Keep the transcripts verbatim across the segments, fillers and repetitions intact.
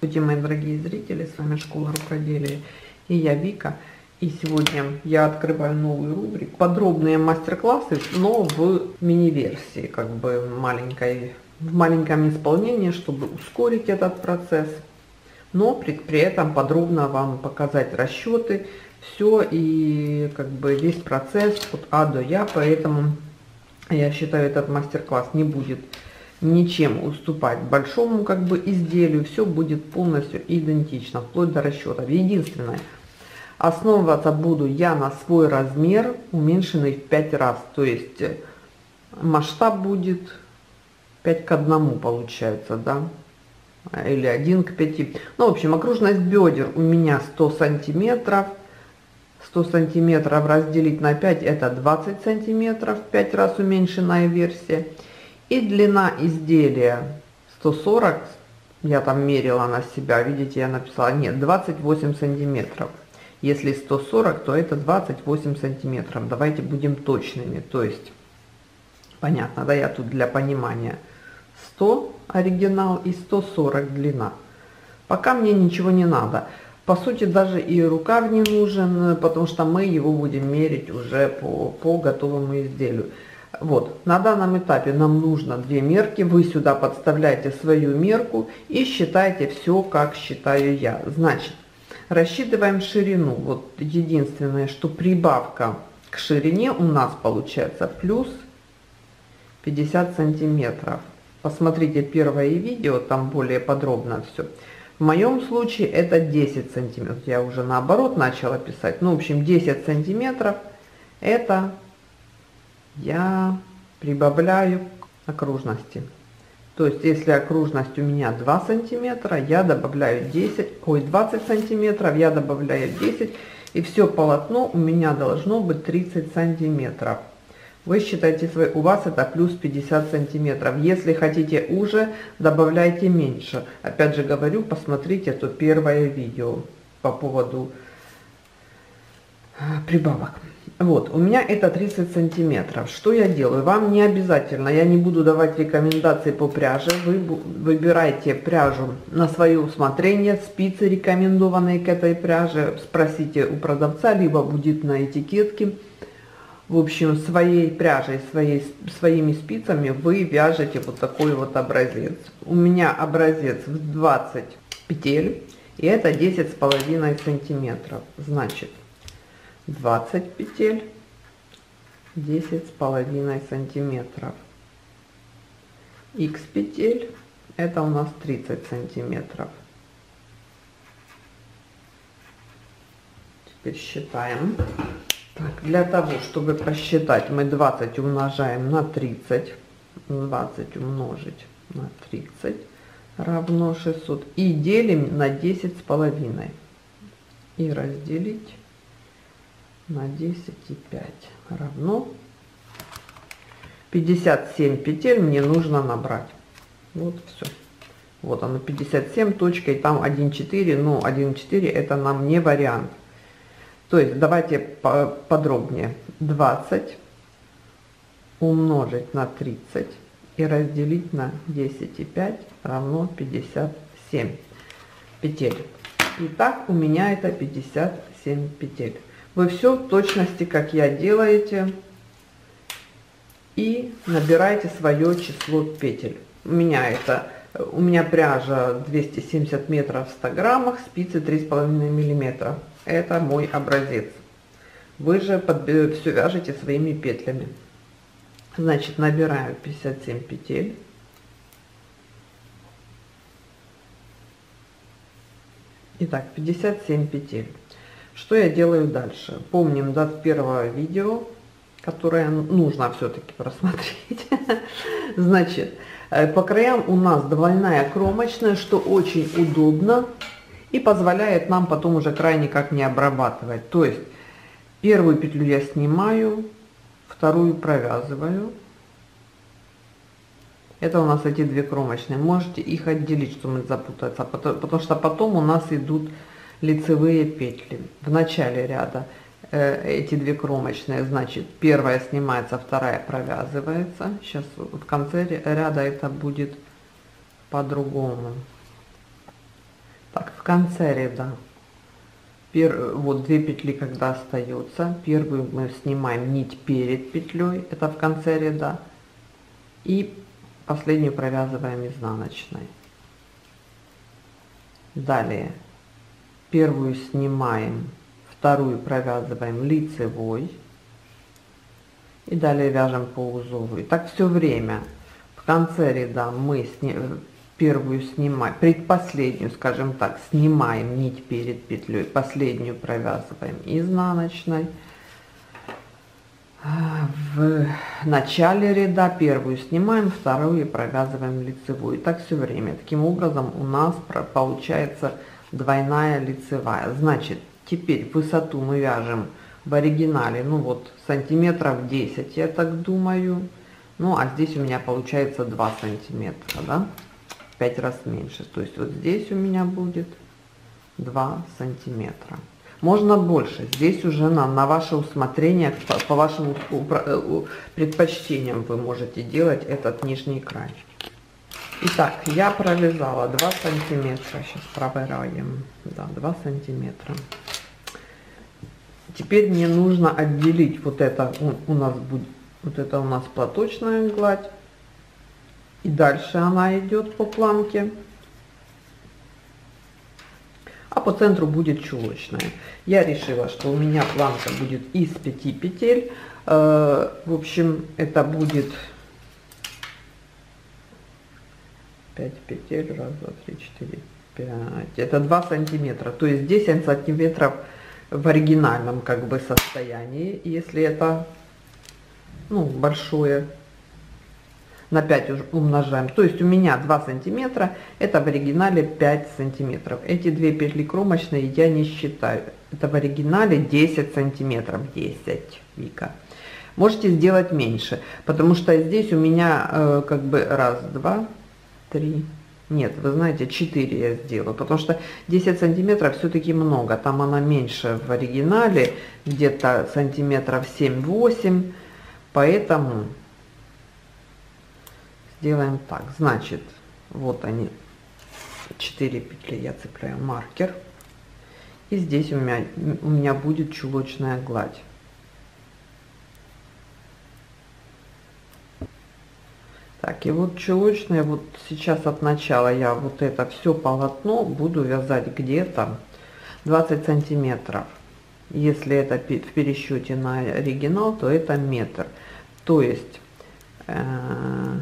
Здравствуйте, мои дорогие зрители, с вами Школа Рукоделия и я Вика. И сегодня я открываю новую рубрику. Подробные мастер-классы, но в мини-версии, как бы маленькой, в маленьком исполнении, чтобы ускорить этот процесс. Но при, при этом подробно вам показать расчеты, все и как бы весь процесс от А до Я. Поэтому я считаю, этот мастер-класс не будет ничем уступать большому как бы изделию, все будет полностью идентично, вплоть до расчетов. Единственное, основываться буду я на свой размер, уменьшенный в пять раз, то есть масштаб будет пять к одному получается, да, или один к пяти. Ну, в общем, окружность бедер у меня сто сантиметров, сто сантиметров разделить на пять, это двадцать сантиметров, пять раз уменьшенная версия. И длина изделия сто сорок, я там мерила на себя, видите, я написала, нет, двадцать восемь сантиметров. Если сто сорок, то это двадцать восемь сантиметров. Давайте будем точными, то есть, понятно, да, я тут для понимания, сто оригинал и сто сорок длина. Пока мне ничего не надо. По сути, даже и рукав не нужен, потому что мы его будем мерить уже по, по готовому изделию. Вот, на данном этапе нам нужно две мерки, вы сюда подставляете свою мерку и считаете все, как считаю я. Значит, рассчитываем ширину. Вот единственное, что прибавка к ширине у нас получается плюс пятьдесят сантиметров. Посмотрите первое видео, там более подробно все. В моем случае это десять сантиметров. Я уже наоборот начала писать. Ну, в общем, десять сантиметров это я прибавляю окружности. То есть, если окружность у меня два сантиметра, я добавляю десять, ой, двадцать сантиметров, я добавляю десять, и все полотно у меня должно быть тридцать сантиметров. Вы считаете, свой, у вас это плюс пятьдесят сантиметров. Если хотите уже, добавляйте меньше. Опять же говорю, посмотрите то первое видео по поводу прибавок. Вот, у меня это тридцать сантиметров. Что я делаю? Вам не обязательно, я не буду давать рекомендации по пряже. Вы выбирайте пряжу на свое усмотрение, спицы рекомендованные к этой пряже. Спросите у продавца, либо будет на этикетке. В общем, своей пряжей, своей, своими спицами вы вяжете вот такой вот образец. У меня образец в двадцать петель, и это десять с половиной сантиметров. Значит, двадцать петель, десять с половиной сантиметров. Х петель, это у нас тридцать сантиметров. Теперь считаем. Так, для того, чтобы посчитать, мы двадцать умножаем на тридцать. двадцать умножить на тридцать равно шестьсот. И делим на десять с половиной. И разделить на десять и пять равно пятьдесят семь петель мне нужно набрать. Вот все. Вот оно пятьдесят семь точка, и там один четыре, но один четыре это нам не вариант. То есть давайте подробнее. двадцать умножить на тридцать и разделить на десять и пять равно пятьдесят семь петель. Итак, у меня это пятьдесят семь петель. Вы все в точности, как я, делаете и набираете свое число петель. У меня это, у меня пряжа двести семьдесят метров в ста граммах, спицы три с половиной миллиметра. Это мой образец. Вы же под, все вяжете своими петлями. Значит, набираю пятьдесят семь петель. Итак, пятьдесят семь петель. Что я делаю дальше? Помним до первого видео, которое нужно все-таки просмотреть. Значит, по краям у нас двойная кромочная, что очень удобно и позволяет нам потом уже край никак не обрабатывать. То есть первую петлю я снимаю, вторую провязываю. Это у нас эти две кромочные. Можете их отделить, чтобы не запутаться, потому, потому что потом у нас идут лицевые петли в начале ряда. Э, эти две кромочные, значит, первая снимается, вторая провязывается. Сейчас в конце ряда это будет по-другому. в конце ряда, пер, вот две петли, когда остается, первую мы снимаем нить перед петлей, это в конце ряда, и последнюю провязываем изнаночной. Далее первую снимаем, вторую провязываем лицевой и далее вяжем по узору. И так все время. В конце ряда мы сни... первую снимаем, предпоследнюю, скажем так, снимаем нить перед петлей, последнюю провязываем изнаночной. В начале ряда первую снимаем, вторую провязываем лицевую. И так все время. Таким образом у нас получается двойная лицевая. Значит, теперь высоту мы вяжем в оригинале, ну вот сантиметров десять, я так думаю. Ну а здесь у меня получается два сантиметра, да, пять раз меньше. То есть вот здесь у меня будет два сантиметра. Можно больше, здесь уже на, на ваше усмотрение, по, по вашим предпочтениям вы можете делать этот нижний край. Итак, я провязала два сантиметра, сейчас проверяем, да, два сантиметра. Теперь мне нужно отделить вот это, у, у нас будет, вот это у нас платочная гладь, и дальше она идет по планке. А по центру будет чулочная. Я решила, что у меня планка будет из пяти петель. Э, в общем, это будет пять петель. Раз, два, три, четыре, пять. Это два сантиметра. То есть десять сантиметров в оригинальном как бы состоянии. Если это, ну, большое. На пять умножаем, то есть у меня два сантиметра, это в оригинале пять сантиметров. Эти две петли кромочные я не считаю, это в оригинале десять сантиметров, десять, Вика. Можете сделать меньше, потому что здесь у меня э, как бы раз, два, три, нет, вы знаете, четыре я сделаю, потому что десять сантиметров все-таки много, там она меньше в оригинале, где-то сантиметров семь-восемь, поэтому... Делаем так, значит, вот они, четыре петли, я цепляю маркер, и здесь у меня, у меня будет чулочная гладь. Так, и вот чулочная, вот сейчас от начала я вот это все полотно буду вязать где-то двадцать сантиметров. Если это в пересчете на оригинал, то это метр. То есть... Э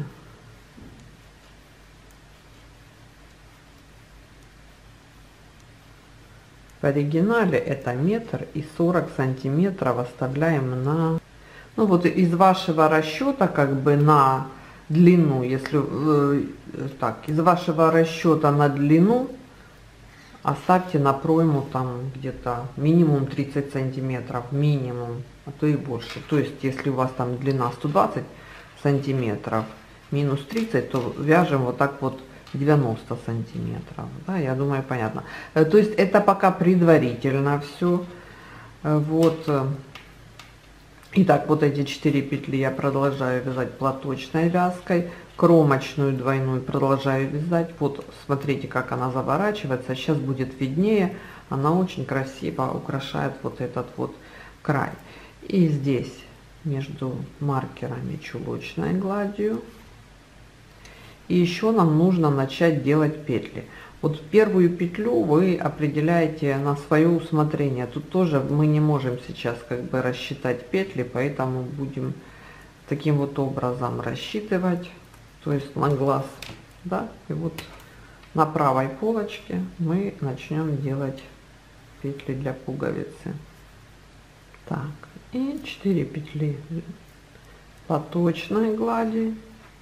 В оригинале это метр и сорок сантиметров оставляем на, ну вот из вашего расчета как бы на длину, если э, так, из вашего расчета на длину оставьте на пройму там где-то минимум тридцать сантиметров, минимум, а то и больше. То есть если у вас там длина сто двадцать сантиметров, минус тридцать, то вяжем вот так вот девяносто сантиметров, да, я думаю, понятно. То есть это пока предварительно все. Вот. Итак, вот эти четыре петли я продолжаю вязать платочной вязкой, кромочную двойную продолжаю вязать. Вот смотрите, как она заворачивается, сейчас будет виднее, она очень красиво украшает вот этот вот край. И здесь между маркерами чулочной гладью. И еще нам нужно начать делать петли. Вот первую петлю вы определяете на свое усмотрение. Тут тоже мы не можем сейчас как бы рассчитать петли, поэтому будем таким вот образом рассчитывать, то есть на глаз, да. И вот на правой полочке мы начнем делать петли для пуговицы. Так, и четыре петли платочной глади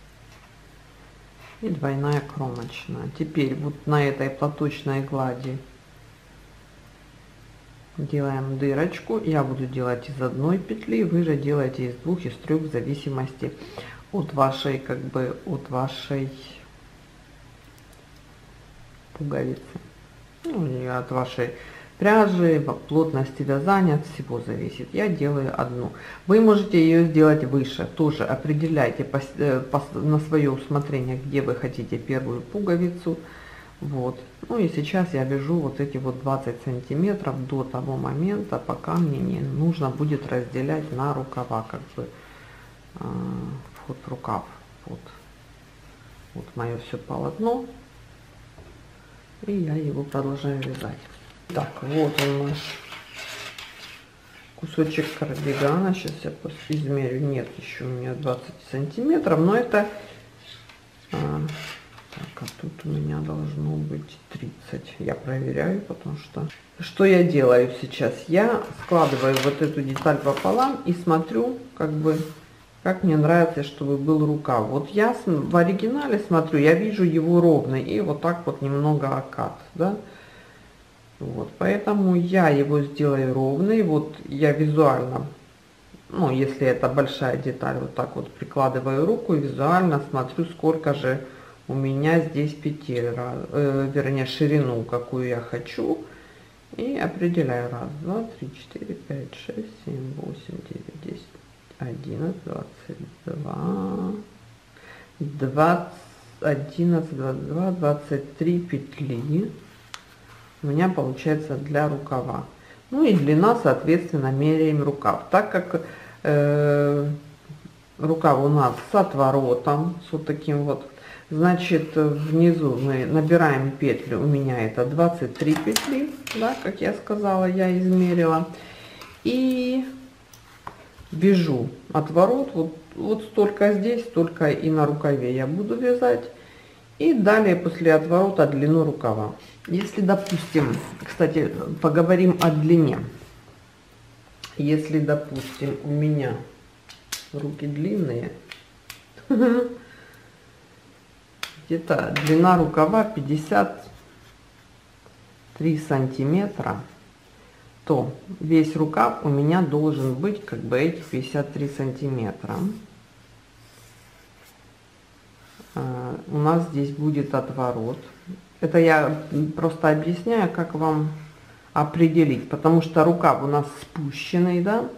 и двойная кромочная. Теперь вот на этой платочной глади делаем дырочку. Я буду делать из одной петли, вы же делаете из двух, из трех, в зависимости от вашей как бы от вашей пуговицы, ну и от вашей пряжи, плотности вязания, от всего зависит. Я делаю одну. Вы можете ее сделать выше, тоже определяйте по, по, на свое усмотрение, где вы хотите первую пуговицу. Вот. Ну и сейчас я вяжу вот эти вот двадцать сантиметров до того момента, пока мне не нужно будет разделять на рукава, как бы э, вход в рукав. Вот, вот мое все полотно, и я его продолжаю вязать. Так, вот он наш кусочек кардигана. Сейчас я измерю. Нет, еще у меня двадцать сантиметров, но это а, так, а тут у меня должно быть тридцать. Я проверяю, потому что что я делаю сейчас? Я складываю вот эту деталь пополам и смотрю, как бы, как мне нравится, чтобы был рукав. Вот я в оригинале смотрю, я вижу его ровный, и вот так вот немного окат, да. Вот, поэтому я его сделаю ровный. Вот я визуально, ну, если это большая деталь, вот так вот прикладываю руку и визуально смотрю, сколько же у меня здесь петель, э, вернее, ширину, какую я хочу. И определяю. Раз, два, три, четыре, пять, шесть, семь, восемь, девять, десять, одиннадцать, двадцать два, двадцать, одиннадцать, двадцать два, двадцать три петли у меня получается для рукава. Ну и длина, соответственно, меряем рукав. Так как э, рукав у нас с отворотом, с вот таким вот, значит, внизу мы набираем петлю, у меня это двадцать три петли, да, как я сказала, я измерила, и вяжу отворот, вот, вот столько здесь, столько и на рукаве я буду вязать, и далее после отворота длину рукава. Если, допустим, кстати, поговорим о длине. Если, допустим, у меня руки длинные, где-то длина рукава пятьдесят три сантиметра, то весь рукав у меня должен быть как бы эти пятьдесят три сантиметра. Uh, у нас здесь будет отворот. Это я просто объясняю, как вам определить, потому что рукав у нас спущенный, да,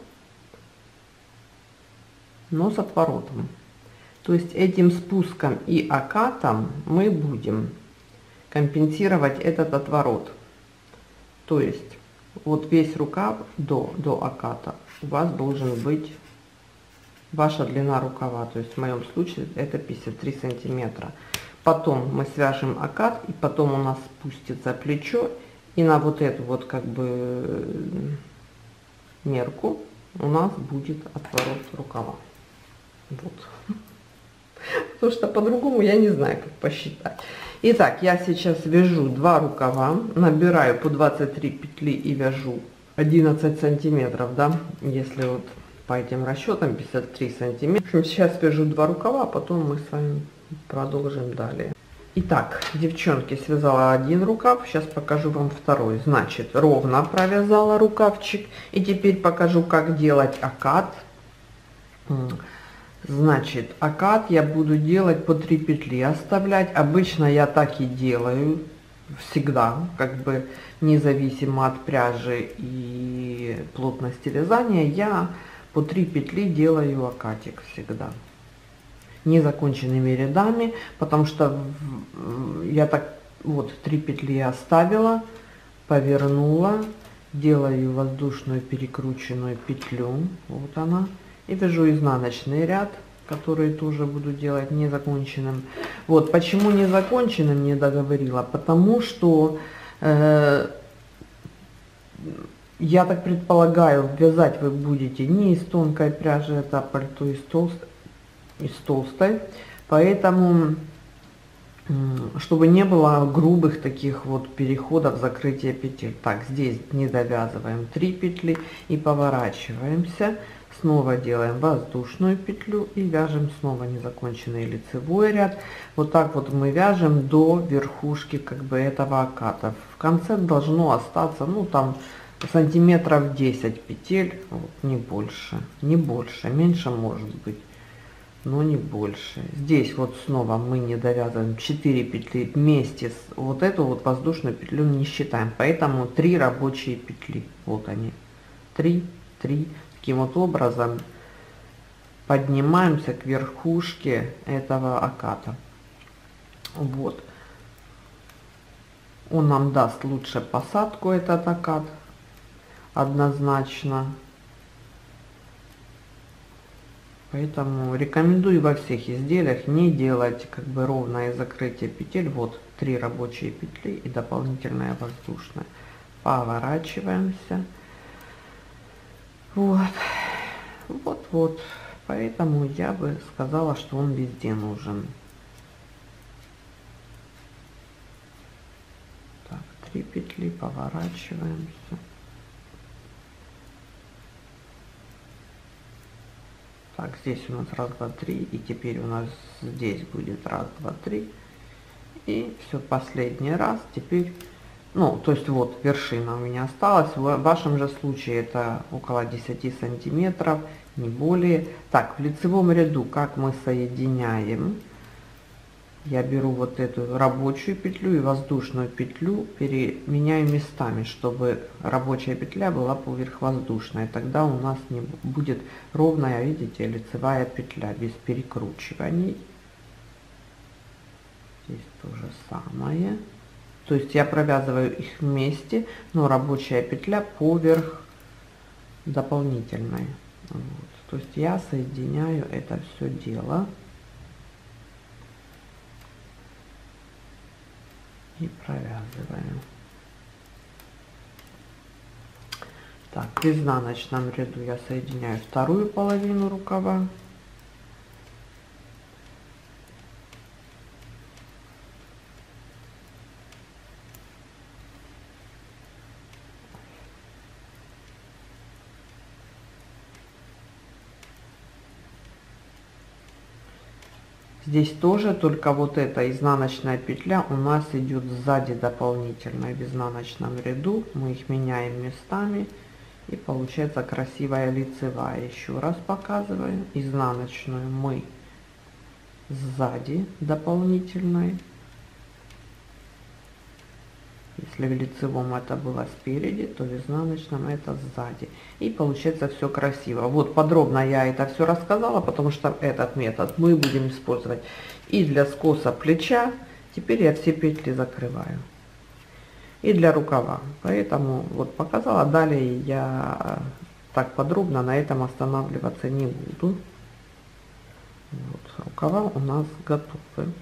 но с отворотом. То есть этим спуском и окатом мы будем компенсировать этот отворот. То есть вот весь рукав до, до оката у вас должен быть ваша длина рукава, то есть в моем случае это пятьдесят три сантиметра. Потом мы свяжем окат, и потом у нас спустится плечо, и на вот эту вот как бы мерку у нас будет отворот рукава. Вот. Потому что по-другому я не знаю, как посчитать. Итак, я сейчас вяжу два рукава, набираю по двадцать три петли и вяжу одиннадцать сантиметров, да, если вот по этим расчетам пятьдесят три сантиметра. Сейчас вяжу два рукава, а потом мы с вами продолжим далее. Итак, девчонки, связала один рукав, сейчас покажу вам второй. Значит, ровно провязала рукавчик, и теперь покажу, как делать окат. Значит, окат я буду делать по три петли оставлять. Обычно я так и делаю всегда, как бы независимо от пряжи и плотности вязания, я по три петли делаю окатик всегда незаконченными рядами, потому что я так вот три петли оставила, повернула, делаю воздушную перекрученную петлю, вот она, и вяжу изнаночный ряд, который тоже буду делать незаконченным. Вот почему незаконченным не договорила, потому что э, я так предполагаю, вязать вы будете не из тонкой пряжи, это пальто из толстой, из толстой, поэтому чтобы не было грубых таких вот переходов, закрытия петель. Так, здесь не довязываем три петли и поворачиваемся, снова делаем воздушную петлю и вяжем снова незаконченный лицевой ряд. Вот так вот мы вяжем до верхушки как бы этого оката. В конце должно остаться, ну там сантиметров десять петель, вот, не больше, не больше, меньше может быть, но не больше. Здесь вот снова мы не довязываем четыре петли вместе с вот эту вот воздушную петлю не считаем, поэтому три рабочие петли, вот они, три, три. Таким вот образом поднимаемся к верхушке этого оката. Вот. Он нам даст лучше посадку, этот окат, однозначно. Поэтому рекомендую во всех изделиях не делать как бы ровное закрытие петель. Вот три рабочие петли и дополнительная воздушная. Поворачиваемся. Вот. Вот, вот. Поэтому я бы сказала, что он везде нужен. Так, три петли, поворачиваемся. Так, здесь у нас раз, два, три, и теперь у нас здесь будет раз, два, три, и все, последний раз. Теперь, ну, то есть вот вершина у меня осталась. В вашем же случае это около десяти сантиметров, не более. Так, в лицевом ряду как мы соединяем? Я беру вот эту рабочую петлю и воздушную петлю, переменяю местами, чтобы рабочая петля была поверх воздушной. Тогда у нас не будет ровная, видите, лицевая петля без перекручиваний. Здесь то же самое. То есть я провязываю их вместе, но рабочая петля поверх дополнительной. Вот. То есть я соединяю это все дело. И провязываем. Так, в изнаночном ряду я соединяю вторую половину рукава. Здесь тоже, только вот эта изнаночная петля у нас идет сзади дополнительно в изнаночном ряду. Мы их меняем местами, и получается красивая лицевая. Еще раз показываю. Изнаночную мы сзади дополнительной. Если в лицевом это было спереди, то в изнаночном это сзади. И получается все красиво. Вот подробно я это все рассказала, потому что этот метод мы будем использовать и для скоса плеча. Теперь я все петли закрываю. И для рукава. Поэтому вот показала. Далее я так подробно на этом останавливаться не буду. Вот, рукава у нас готовы.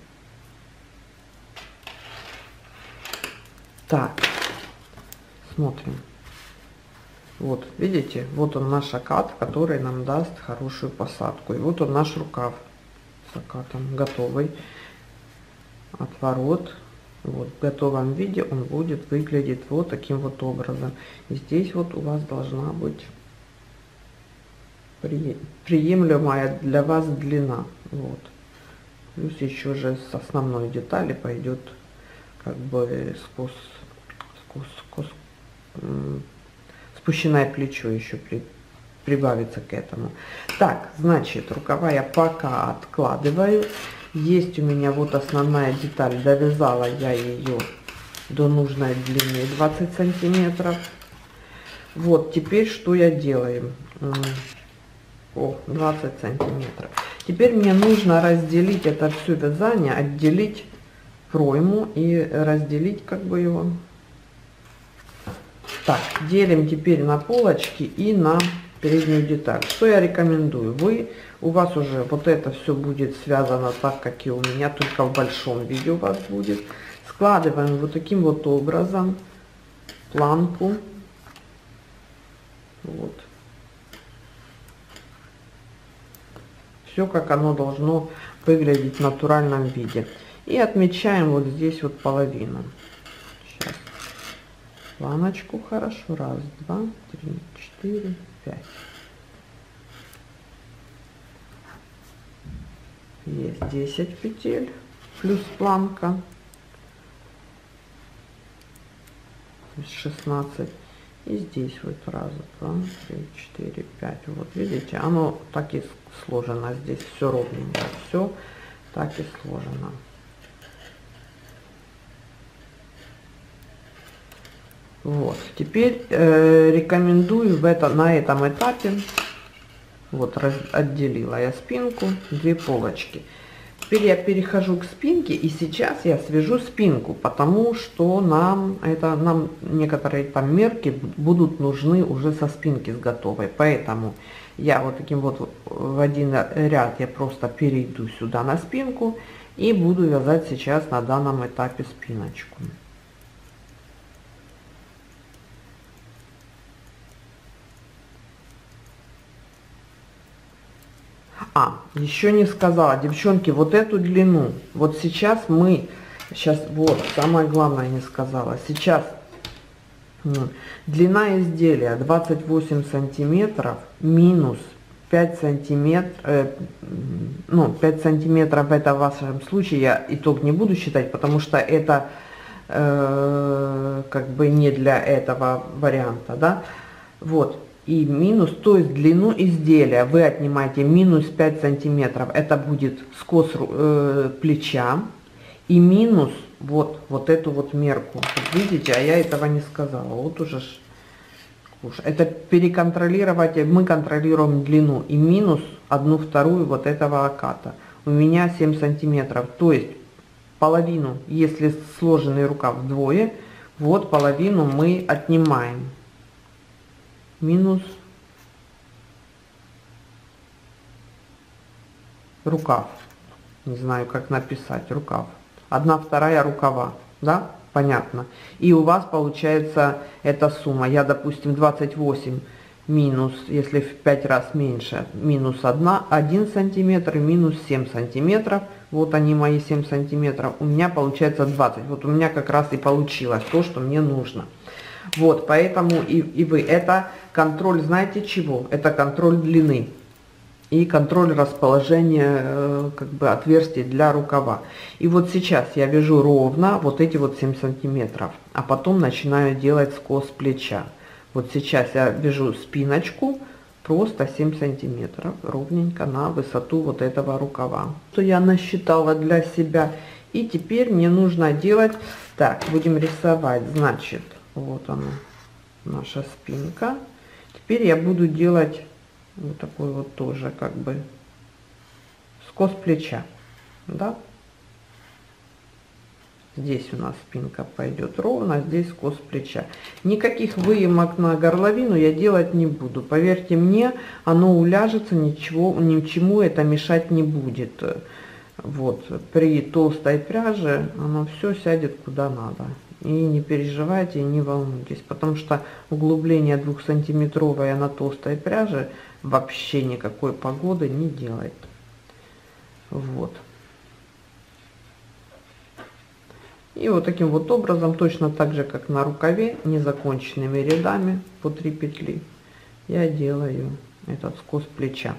Так, смотрим. Вот, видите, вот он наш окат, который нам даст хорошую посадку. И вот он наш рукав с окатом готовый. Отворот. Вот, в готовом виде он будет выглядеть вот таким вот образом. И здесь вот у вас должна быть при, приемлемая для вас длина. Вот. Плюс еще же с основной детали пойдет как бы скос, скос, скос, спущенное плечо еще при, прибавится к этому. Так, значит, рукава я пока откладываю. Есть у меня вот основная деталь, довязала я ее до нужной длины двадцать сантиметров. Вот, теперь что я делаю? О, двадцать сантиметров. Теперь мне нужно разделить это все вязание, отделить пройму и разделить как бы его. Так, делим теперь на полочки и на переднюю деталь. Что я рекомендую? Вы, у вас уже вот это все будет связано так, как и у меня, только в большом виде у вас будет. Складываем вот таким вот образом планку. Вот. Все как оно должно выглядеть в натуральном виде. И отмечаем вот здесь вот половину. Сейчас. Планочку хорошо. Раз, два, три, четыре, пять. Есть десять петель плюс планка. То есть шестнадцать. И здесь вот раз, два, три, четыре, пять. Вот видите, оно так и сложено. Здесь все ровненько. Все так и сложено. Вот, теперь э, рекомендую в это, на этом этапе, вот раз, отделила я спинку, две полочки. Теперь я перехожу к спинке, и сейчас я свяжу спинку, потому что нам это нам некоторые там мерки будут нужны уже со спинки с готовой. Поэтому я вот таким вот в один ряд я просто перейду сюда на спинку и буду вязать сейчас на данном этапе спиночку. А, еще не сказала, девчонки, вот эту длину, вот сейчас мы, сейчас, вот, самое главное не сказала, сейчас длина изделия двадцать восемь сантиметров минус пять сантиметров, э, ну, пять сантиметров это в вашем случае, я итог не буду считать, потому что это э, как бы не для этого варианта, да, вот. И минус, то есть длину изделия вы отнимаете минус пять сантиметров, это будет скос э, плеча, и минус вот, вот эту вот мерку. Вот видите, а я этого не сказала, вот уже ж, это переконтролировать, мы контролируем длину, и минус одну вторую вот этого оката. У меня семь сантиметров, то есть половину, если сложенный рукав вдвое, вот половину мы отнимаем. Минус рукав, не знаю как написать, рукав, одна вторая рукава, да, понятно. И у вас получается эта сумма, я допустим двадцать восемь минус, если в пять раз меньше, минус один сантиметр, минус семь сантиметров, вот они мои семь сантиметров, у меня получается двадцать, вот у меня как раз и получилось то, что мне нужно. Вот, поэтому и, и вы, это контроль, знаете чего? Это контроль длины и контроль расположения э, как бы отверстий для рукава. И вот сейчас я вяжу ровно вот эти вот семь сантиметров, а потом начинаю делать скос плеча. Вот сейчас я вяжу спиночку просто семь сантиметров ровненько на высоту вот этого рукава, что я насчитала для себя. И теперь мне нужно делать, так, будем рисовать, значит, вот она, наша спинка. Теперь я буду делать вот такой вот тоже как бы скос плеча, да. Здесь у нас спинка пойдет ровно, здесь скос плеча. Никаких выемок на горловину я делать не буду. Поверьте мне, оно уляжется, ничего, ничему это мешать не будет. Вот, при толстой пряже оно все сядет куда надо. И не переживайте, и не волнуйтесь, потому что углубление двухсантиметровое на толстой пряже вообще никакой погоды не делает. Вот. И вот таким вот образом, точно так же, как на рукаве, незаконченными рядами по три петли, я делаю этот скос плеча.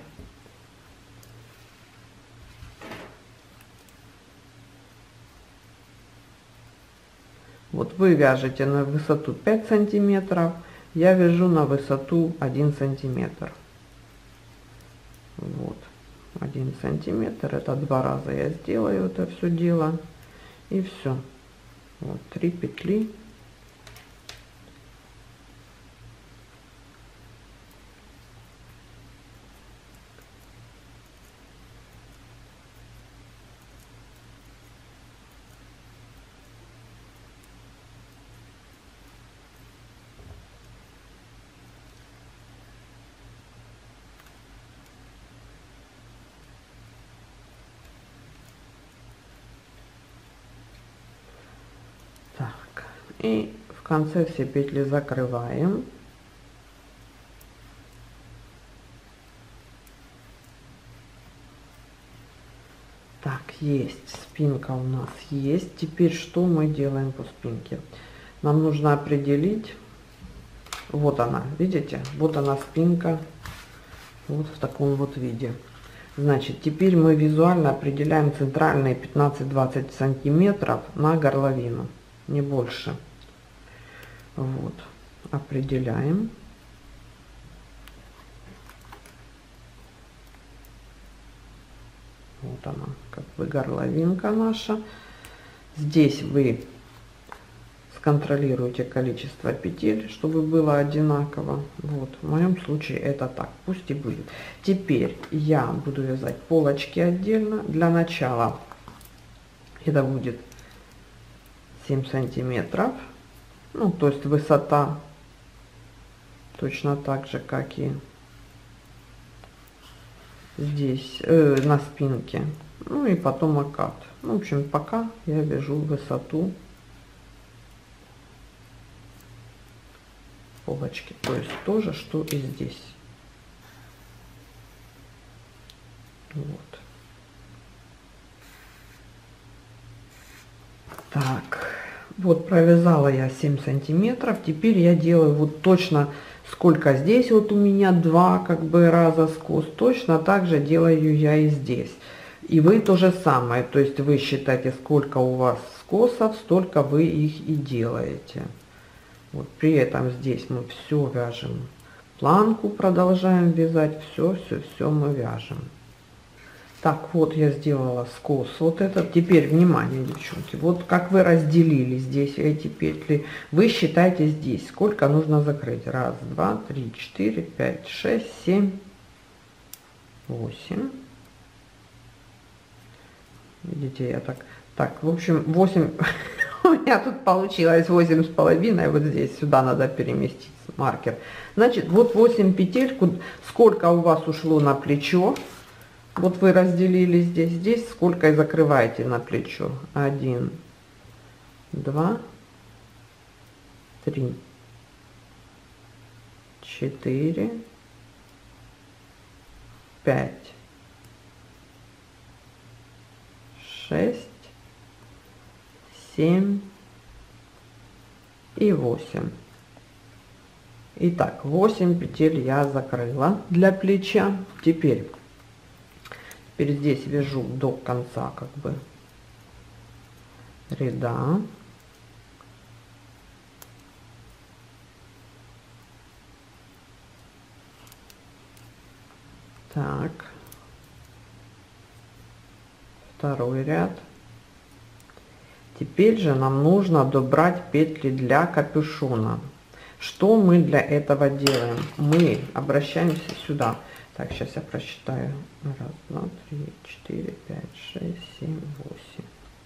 Вот вы вяжете на высоту пять сантиметров, я вяжу на высоту один сантиметр. Вот, один сантиметр, это два раза я сделаю это все дело, и все. Вот три петли. Так, и в конце все петли закрываем. Так, есть, спинка у нас есть. Теперь что мы делаем по спинке? Нам нужно определить, вот она, видите, вот она спинка, вот в таком вот виде. Значит, теперь мы визуально определяем центральные пятнадцать-двадцать сантиметров на горловину, не больше. Вот, определяем. Вот она, как бы горловинка наша. Здесь вы сконтролируйте количество петель, чтобы было одинаково. Вот, в моем случае это так, пусть и будет. Теперь я буду вязать полочки отдельно. Для начала это будет семь сантиметров, ну, то есть высота точно так же, как и здесь, э, на спинке. Ну и потом окат. Ну, в общем, пока я вяжу высоту полочки, то есть то же, что и здесь. Вот. Так, вот провязала я семь сантиметров. Теперь я делаю вот точно сколько здесь вот у меня два как бы раза скос, точно так же делаю я и здесь. И вы то же самое, то есть вы считаете, сколько у вас скосов, столько вы их и делаете. Вот при этом здесь мы все вяжем, планку продолжаем вязать, все, все, все мы вяжем. Так, вот я сделала скос вот этот. Теперь внимание, девчонки, вот как вы разделили здесь эти петли, вы считаете здесь, сколько нужно закрыть. Раз, два, три, четыре, пять, шесть, семь, восемь. Видите, я так, так, в общем, восемь, у меня тут получилось восемь с половиной, вот здесь, сюда надо переместить маркер. Значит, вот восемь петель, сколько у вас ушло на плечо, вот вы разделили здесь, здесь, сколько и закрываете на плечо. Один, два, три, четыре, пять, шесть, семь и восемь. Итак, восемь петель я закрыла для плеча. Теперь, теперь здесь вяжу до конца как бы ряда. Так. Второй ряд. Теперь же нам нужно добрать петли для капюшона. Что мы для этого делаем? Мы обращаемся сюда. Так, сейчас я просчитаю. Раз, два, три, четыре, пять, шесть, семь, восемь.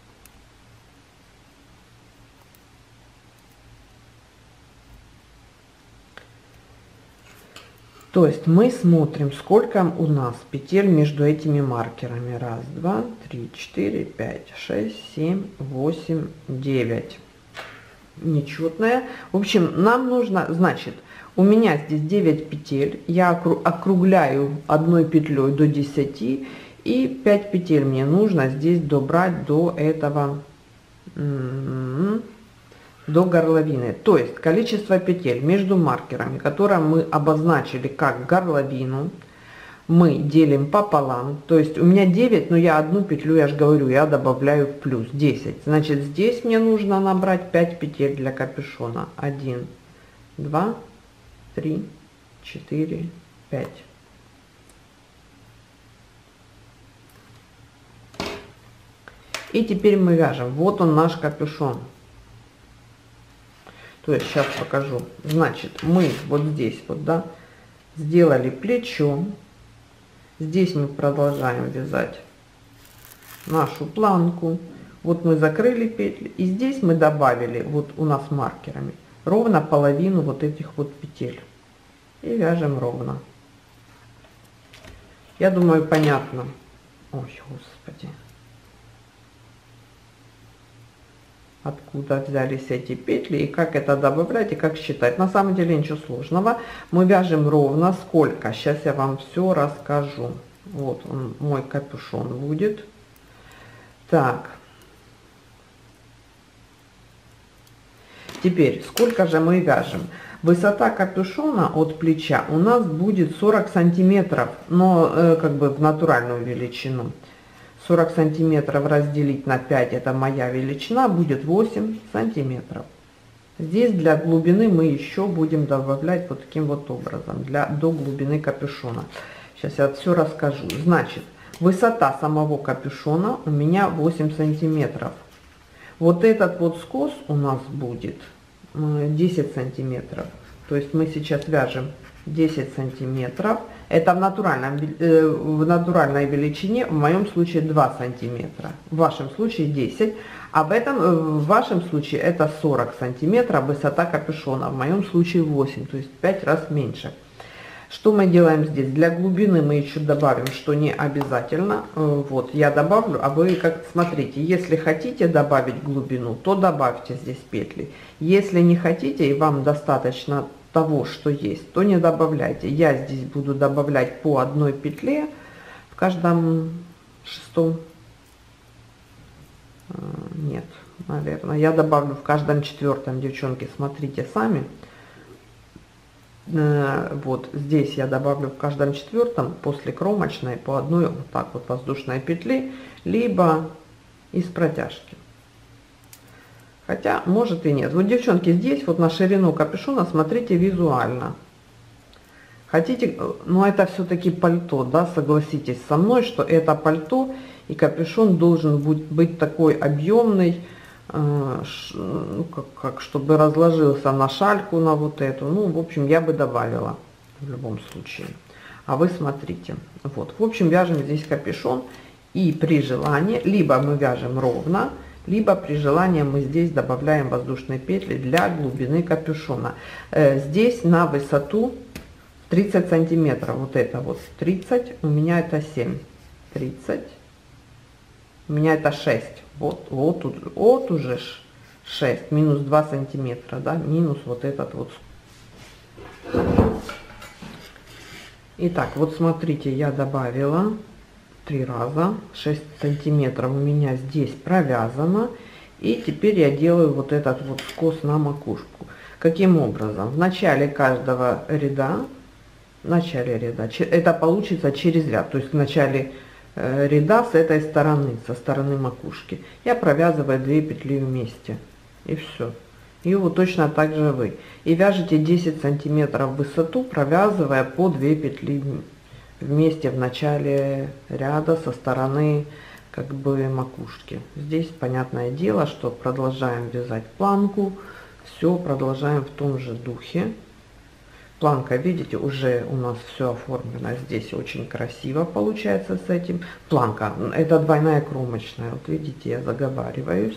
То есть мы смотрим, сколько у нас петель между этими маркерами. Раз, два, три, четыре, пять, шесть, семь, восемь, девять. Нечетная. В общем, нам нужно, значит, у меня здесь девять петель. Я округляю одной петлей до десяти. И пять петель мне нужно здесь добрать до этого... до горловины. То есть количество петель между маркерами, которые мы обозначили как горловину, мы делим пополам. То есть у меня девять, но я одну петлю, я же говорю, я добавляю в плюс десять. Значит, здесь мне нужно набрать пять петель для капюшона. один, два, три, четыре, пять. И теперь мы вяжем. Вот он наш капюшон. То есть сейчас покажу. Значит, мы вот здесь вот, да, сделали плечо. Здесь мы продолжаем вязать нашу планку. Вот мы закрыли петли. И здесь мы добавили, вот у нас маркерами, ровно половину вот этих вот петель. И вяжем ровно. Я думаю, понятно. Ой, господи. Откуда взялись эти петли и как это добавлять и как считать. На самом деле ничего сложного. Мы вяжем ровно сколько. Сейчас я вам все расскажу. Вот он, мой капюшон будет. Так. Теперь, сколько же мы вяжем? Высота капюшона от плеча у нас будет сорок сантиметров, но э, как бы в натуральную величину. сорок сантиметров разделить на пять, это моя величина, будет восемь сантиметров. Здесь для глубины мы еще будем добавлять вот таким вот образом, для, до глубины капюшона. Сейчас я все расскажу. Значит, высота самого капюшона у меня восемь сантиметров. Вот этот вот скос у нас будет десять сантиметров. То есть мы сейчас вяжем десять сантиметров. Это в, натуральном, э, в натуральной величине, в моем случае два сантиметра, в вашем случае десять, а в, этом, в вашем случае это сорок сантиметров высота капюшона, в моем случае восемь, то есть пять раз меньше. Что мы делаем здесь? Для глубины мы еще добавим, что не обязательно. Вот, я добавлю, а вы как смотрите, если хотите добавить глубину, то добавьте здесь петли. Если не хотите и вам достаточно того, что есть, то не добавляйте. Я здесь буду добавлять по одной петле в каждом шестом. Нет, наверное, я добавлю в каждом четвертом, девчонки, смотрите сами. Вот здесь я добавлю в каждом четвертом после кромочной по одной вот так вот воздушной петли, либо из протяжки. Хотя может и нет. Вот, девчонки, здесь вот на ширину капюшона смотрите визуально. Хотите, но это все-таки пальто, да, согласитесь со мной, что это пальто и капюшон должен быть, быть такой объемный, ну, как, как чтобы разложился на шальку, на вот эту. Ну, в общем, я бы добавила в любом случае. А вы смотрите. Вот, в общем, вяжем здесь капюшон, и при желании либо мы вяжем ровно, либо при желании мы здесь добавляем воздушные петли для глубины капюшона. Э, здесь на высоту тридцать сантиметров. Вот это вот тридцать, у меня это семь. тридцать. У меня это шесть. Вот, вот, вот уже шесть. Минус два сантиметра, да, минус вот этот вот. Итак, вот смотрите, я добавила три раза. шесть сантиметров у меня здесь провязано. И теперь я делаю вот этот вот скос на макушку. Каким образом? В начале каждого ряда, в начале ряда, это получится через ряд. То есть в начале ряда с этой стороны, со стороны макушки, я провязываю две петли вместе, и все. И вот точно так же вы. И вяжете десять сантиметров в высоту, провязывая по две петли вместе в начале ряда со стороны как бы макушки. Здесь понятное дело, что продолжаем вязать планку, все продолжаем в том же духе. Планка, видите, уже у нас все оформлено. Здесь очень красиво получается с этим. Планка, это двойная кромочная. Вот видите, я заговариваюсь.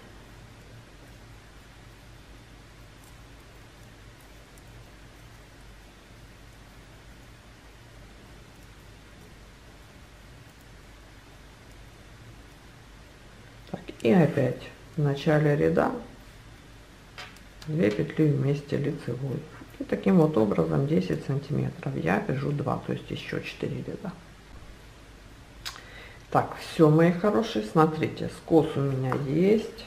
Так, и опять в начале ряда две петли вместе лицевой. И таким вот образом десять сантиметров я вяжу два, то есть еще четыре ряда. Так, все, мои хорошие, смотрите, скос у меня есть.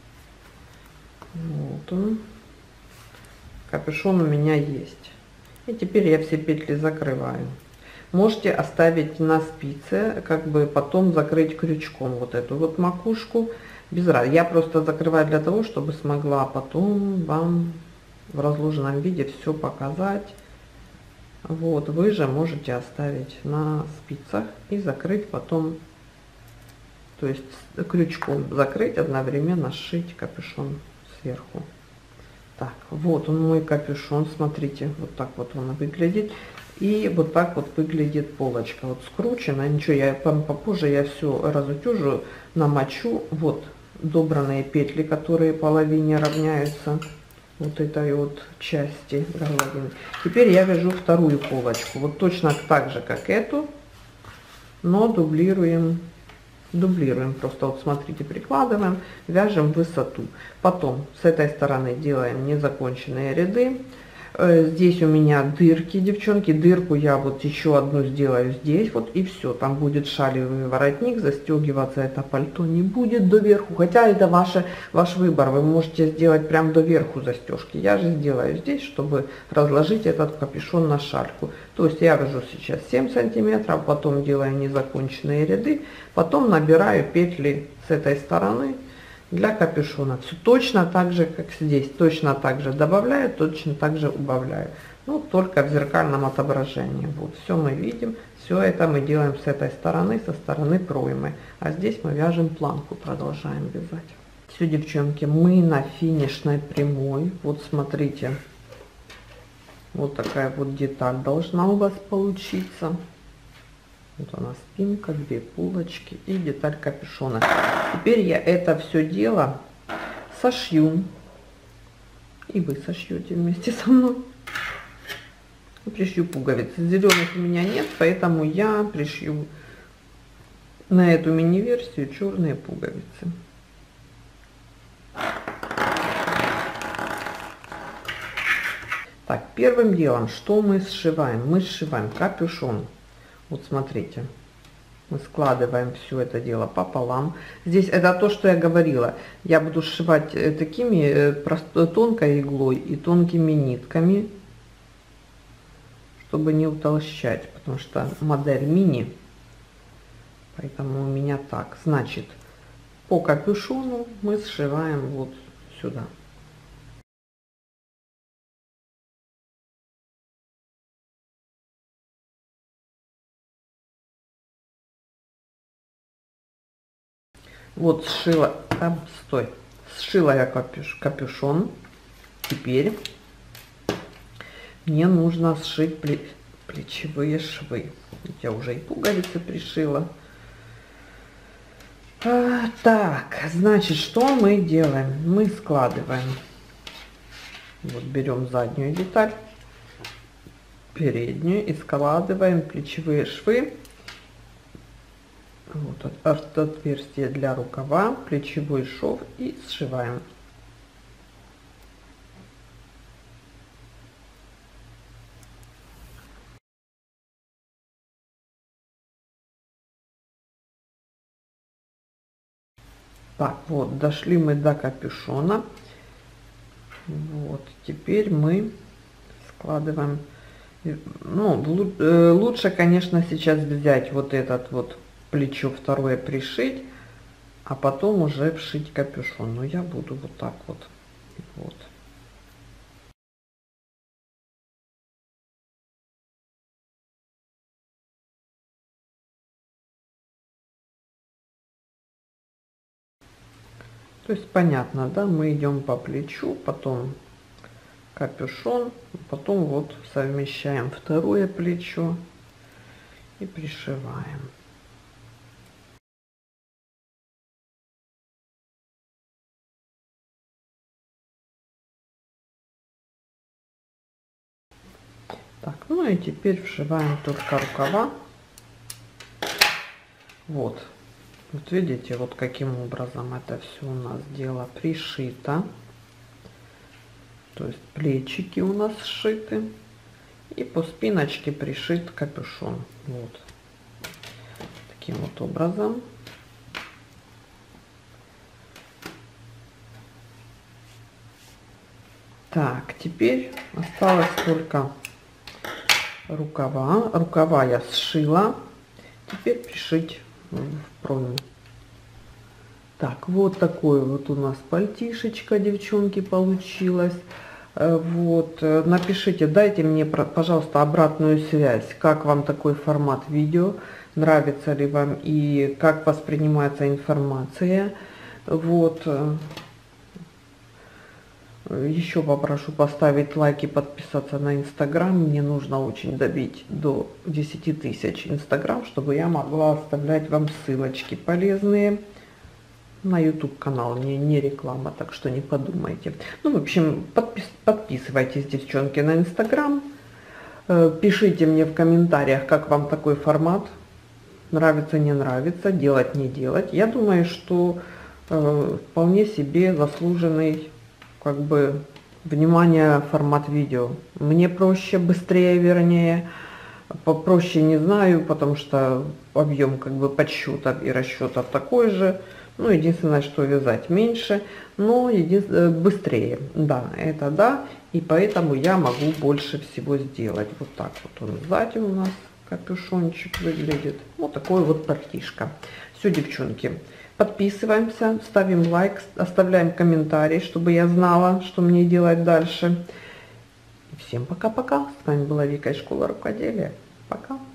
Вот он. Капюшон у меня есть. И теперь я все петли закрываю. Можете оставить на спице, как бы потом закрыть крючком вот эту вот макушку. Без разницы. Я просто закрываю для того, чтобы смогла потом вам в разложенном виде все показать. Вот, вы же можете оставить на спицах и закрыть потом, то есть крючком закрыть, одновременно сшить капюшон сверху. Так, вот он мой капюшон, смотрите, вот так вот он выглядит. И вот так вот выглядит полочка, вот скручена, ничего, я попозже я все разутюжу, намочу. Вот добранные петли, которые половине равняются вот этой вот части горловины. Теперь я вяжу вторую полочку, вот точно так же, как эту, но дублируем, дублируем, просто вот смотрите, прикладываем, вяжем высоту. Потом с этой стороны делаем незаконченные ряды. Здесь у меня дырки, девчонки, дырку я вот еще одну сделаю здесь вот, и все, там будет шалевый воротник, застегиваться это пальто не будет доверху, хотя это ваше, ваш выбор, вы можете сделать прям доверху застежки. Я же сделаю здесь, чтобы разложить этот капюшон на шальку. То есть я вяжу сейчас семь сантиметров, потом делаю незаконченные ряды, потом набираю петли с этой стороны для капюшона. Все точно так же, как здесь, точно так же добавляю, точно так же убавляю, ну только в зеркальном отображении. Вот все мы видим, все это мы делаем с этой стороны, со стороны проймы, а здесь мы вяжем планку, продолжаем вязать. Все, девчонки, мы на финишной прямой. Вот смотрите, вот такая вот деталь должна у вас получиться. Вот она спинка, две пулочки и деталь капюшона. Теперь я это все дело сошью. И вы сошьете вместе со мной. Пришью пуговицы. Зеленых у меня нет, поэтому я пришью на эту мини-версию черные пуговицы. Так, первым делом, что мы сшиваем? Мы сшиваем капюшон. Вот смотрите, мы складываем все это дело пополам. Здесь это то, что я говорила. Я буду сшивать такими просто тонкой иглой и тонкими нитками, чтобы не утолщать, потому что модель мини. Поэтому у меня так. Значит, по капюшону мы сшиваем вот сюда. Вот сшила, там, стой, сшила я капюш, капюшон. Теперь мне нужно сшить пле, плечевые швы. Я уже и пуговицы пришила. А, так, значит, что мы делаем? Мы складываем. Вот берем заднюю деталь, переднюю и складываем плечевые швы. Вот от, от отверстия для рукава, плечевой шов и сшиваем. Так, вот, дошли мы до капюшона. Вот, теперь мы складываем. Ну, лучше, конечно, сейчас взять вот этот вот плечо второе пришить, а потом уже вшить капюшон. Но я буду вот так вот. Вот. То есть понятно, да? Мы идем по плечу, потом капюшон, потом вот совмещаем второе плечо и пришиваем. Так, ну и теперь вшиваем только рукава. Вот. Вот видите, вот каким образом это все у нас дело пришито. То есть плечики у нас сшиты. И по спиночке пришит капюшон. Вот. Таким вот образом. Так, теперь осталось только рукава. Рукава я сшила. Теперь пришить в пройму. Так, вот такое вот у нас пальтишечко, девчонки, получилось. Вот, напишите, дайте мне, пожалуйста, обратную связь, как вам такой формат видео, нравится ли вам и как воспринимается информация. Вот. Еще попрошу поставить лайк и подписаться на Инстаграм. Мне нужно очень добить до десяти тысяч Инстаграм, чтобы я могла оставлять вам ссылочки полезные на YouTube канал. Мне не реклама, так что не подумайте. Ну, в общем, подпис подписывайтесь, девчонки, на Инстаграм. Пишите мне в комментариях, как вам такой формат. Нравится, не нравится, делать, не делать. Я думаю, что э, вполне себе заслуженный, как бы, внимание, формат видео. Мне проще, быстрее, вернее, попроще не знаю, потому что объем, как бы, подсчетов и расчетов такой же. Ну, единственное, что вязать меньше, но еди... быстрее. Да, это да, и поэтому я могу больше всего сделать. Вот так вот он сзади у нас капюшончик выглядит. Вот такой вот пальтишко. Все, девчонки. Подписываемся, ставим лайк, оставляем комментарий, чтобы я знала, что мне делать дальше. Всем пока-пока. С вами была Вика из Школы Рукоделия. Пока.